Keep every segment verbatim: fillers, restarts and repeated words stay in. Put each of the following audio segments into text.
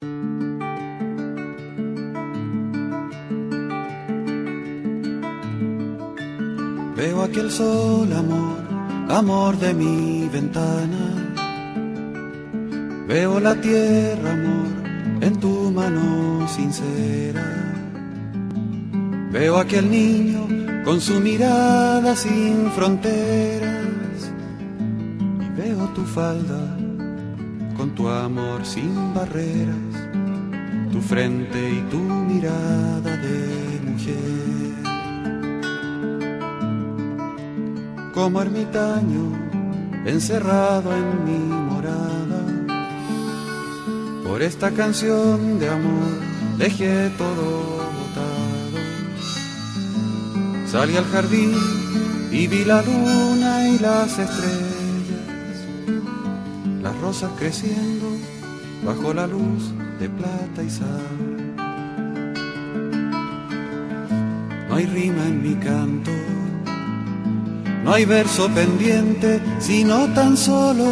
Veo aquel sol, amor, amor de mi ventana. Veo la tierra, amor, en tu mano sincera. Veo aquel niño con su mirada sin fronteras. Y veo tu falda con tu amor sin barreras, tu frente y tu mirada de mujer. Como ermitaño encerrado en mi morada, por esta canción de amor dejé todo botado. Salí al jardín y vi la luna y las estrellas, las rosas creciendo bajo la luz de plata y sal. No hay rima en mi canto, no hay verso pendiente, sino tan solo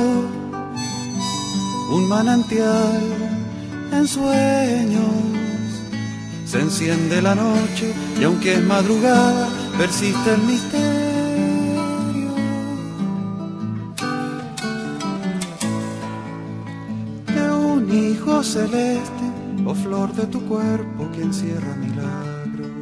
un manantial en sueños. Se enciende la noche y aunque es madrugada, persiste el misterio de un hijo celeste o flor de tu cuerpo que encierra milagros.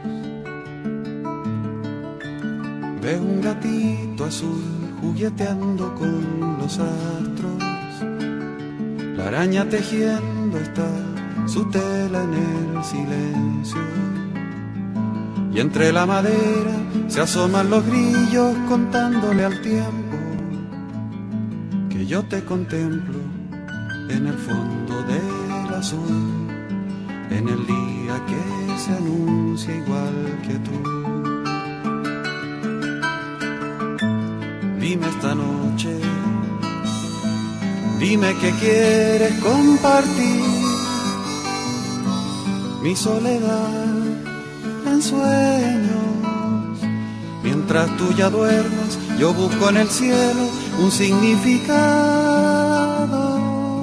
Veo un gatito azul jugueteando con los astros, la araña tejiendo está su tela en el silencio, y entre la madera se asoman los grillos contándole al tiempo que yo te contemplo en el fondo del azul, en el día que se anuncia igual que tú. Dime esta noche, dime que quieres compartir mi soledad en sueños. Mientras tú ya duermes, yo busco en el cielo un significado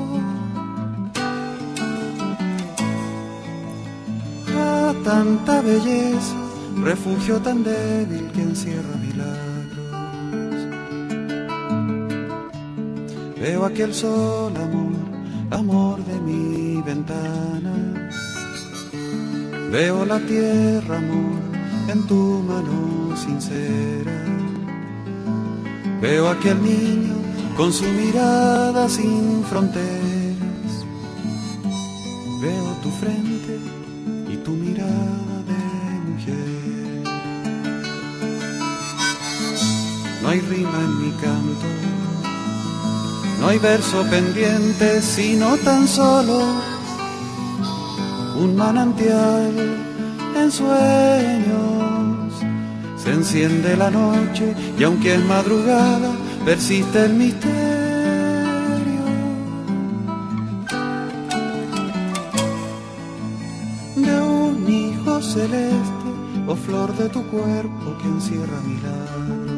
a tanta belleza, refugio tan débil que encierra milagros. Veo aquel sol, amor, amor de mi ventana. Veo la tierra, amor, en tu mano sincera. Veo aquel niño con su mirada sin fronteras. Veo tu frente y tu mirada de mujer. No hay rima en mi canto, no hay verso pendiente, sino tan solo un manantial en sueños. Se enciende la noche y aunque es madrugada, persiste el misterio de un hijo celeste o flor de tu cuerpo que encierra milagros.